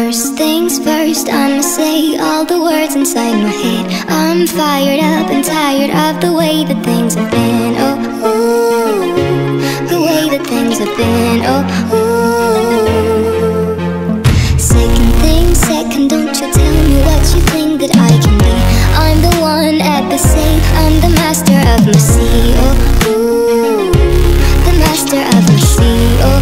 First things first, I'ma say all the words inside my head. I'm fired up and tired of the way that things have been. Oh, ooh, the way that things have been. Oh, ooh. Second thing second, don't you tell me what you think that I can be. I'm the one at the same, I'm the master of my sea. Oh, ooh, the master of my sea. Oh,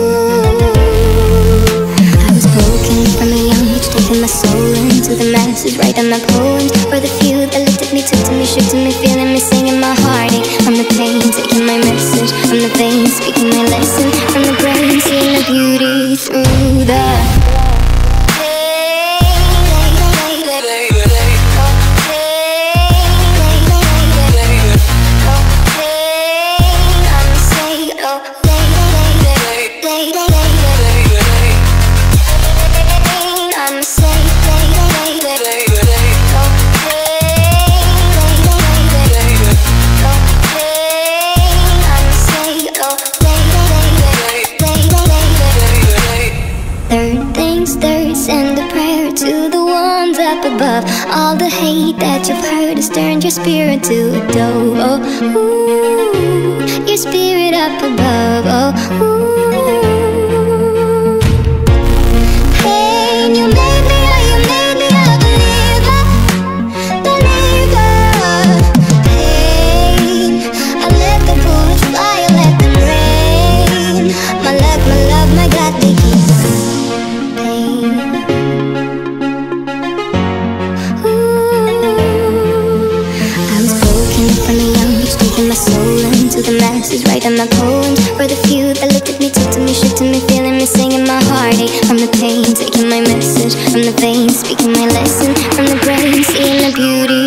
from a young age, taking my soul into the masses, writing my poems for the few that looked at me, took to me, shook to me, feeling me, singing my heartache. From the pain, taking my message, from the veins, speaking my lesson, from the brain, seeing the beauty through the send a prayer to the ones up above. All the hate that you've heard has turned your spirit to a dove. Oh, ooh, your spirit up above. Oh, ooh. Hey, you made me a believer, believer. Pain, I let the bullets fly, I let them rain. My love, my God, they keep my soul into the masses, writing my poems for the few that looked at me, took to me, shook to me, feeling me, singing my heartache. From the pain, taking my message, from the veins, speaking my lesson, from the brain, seeing the beauty